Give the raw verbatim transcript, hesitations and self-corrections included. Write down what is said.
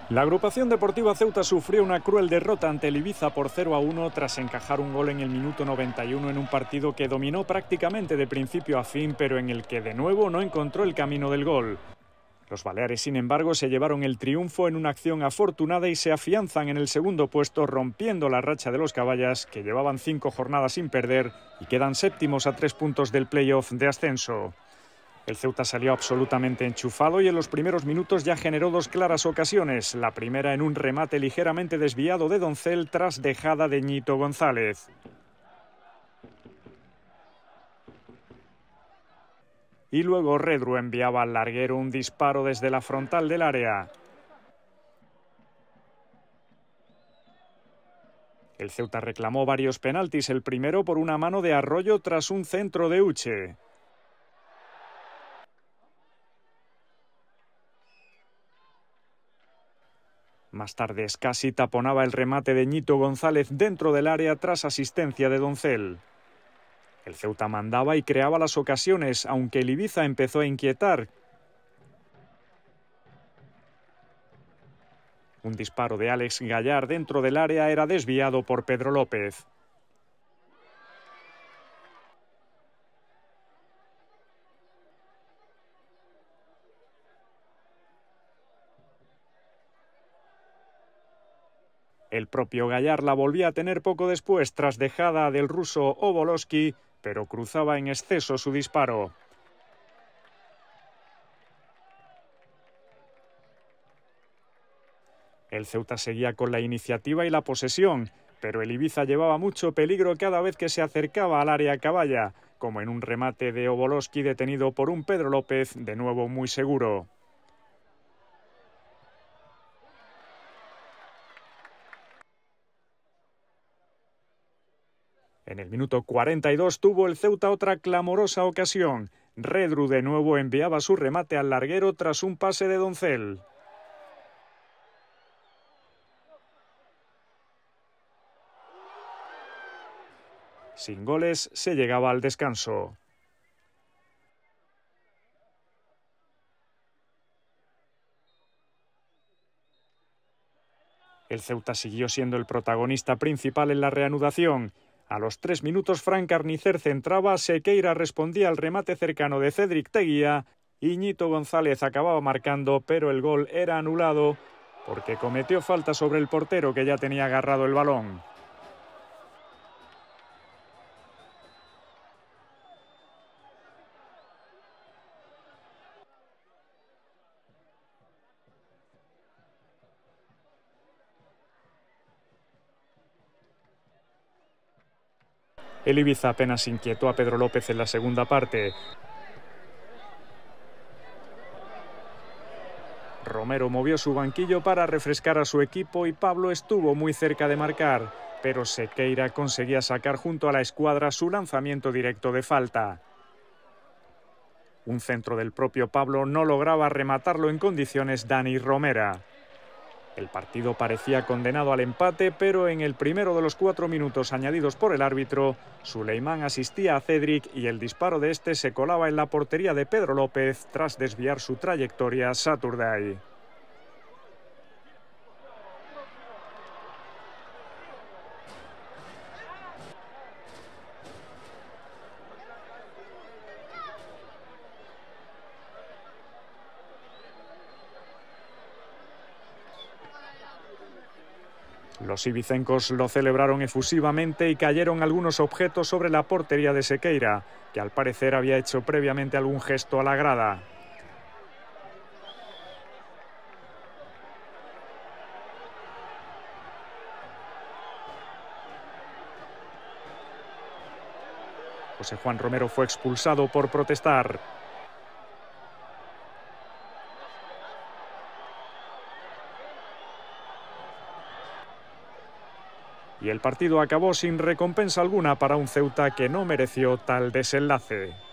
La agrupación deportiva Ceuta sufrió una cruel derrota ante el Ibiza por cero a uno tras encajar un gol en el minuto noventa y uno en un partido que dominó prácticamente de principio a fin, pero en el que de nuevo no encontró el camino del gol. Los baleares, sin embargo, se llevaron el triunfo en una acción afortunada y se afianzan en el segundo puesto, rompiendo la racha de los caballas, que llevaban cinco jornadas sin perder y quedan séptimos a tres puntos del playoff de ascenso. El Ceuta salió absolutamente enchufado y en los primeros minutos ya generó dos claras ocasiones, la primera en un remate ligeramente desviado de Doncel tras dejada de Ñito González. Y luego Redru enviaba al larguero un disparo desde la frontal del área. El Ceuta reclamó varios penaltis, el primero por una mano de Arroyo tras un centro de Uche. Más tarde Scassi taponaba el remate de Ñito González dentro del área tras asistencia de Doncel. El Ceuta mandaba y creaba las ocasiones, aunque el Ibiza empezó a inquietar. Un disparo de Alex Gallar dentro del área era desviado por Pedro López. El propio Gallar la volvía a tener poco después tras dejada del ruso Obolowski, pero cruzaba en exceso su disparo. El Ceuta seguía con la iniciativa y la posesión, pero el Ibiza llevaba mucho peligro cada vez que se acercaba al área caballa, como en un remate de Obolowski detenido por un Pedro López, de nuevo muy seguro. En el minuto cuarenta y dos tuvo el Ceuta otra clamorosa ocasión. Redru de nuevo enviaba su remate al larguero tras un pase de Doncel. Sin goles se llegaba al descanso. El Ceuta siguió siendo el protagonista principal en la reanudación. A los tres minutos Fran Carnicer centraba, Sequeira respondía al remate cercano de Cédric Teguía y Ñito González acababa marcando, pero el gol era anulado porque cometió falta sobre el portero que ya tenía agarrado el balón. El Ibiza apenas inquietó a Pedro López en la segunda parte. Romero movió su banquillo para refrescar a su equipo y Pablo estuvo muy cerca de marcar, pero Sequeira conseguía sacar junto a la escuadra su lanzamiento directo de falta. Un centro del propio Pablo no lograba rematarlo en condiciones Dani Romera. El partido parecía condenado al empate, pero en el primero de los cuatro minutos añadidos por el árbitro, Suleimán asistía a Cédric y el disparo de este se colaba en la portería de Pedro López tras desviar su trayectoria Saturday. Los ibicencos lo celebraron efusivamente y cayeron algunos objetos sobre la portería de Sequeira, que al parecer había hecho previamente algún gesto a la grada. José Juan Romero fue expulsado por protestar. Y el partido acabó sin recompensa alguna para un Ceuta que no mereció tal desenlace.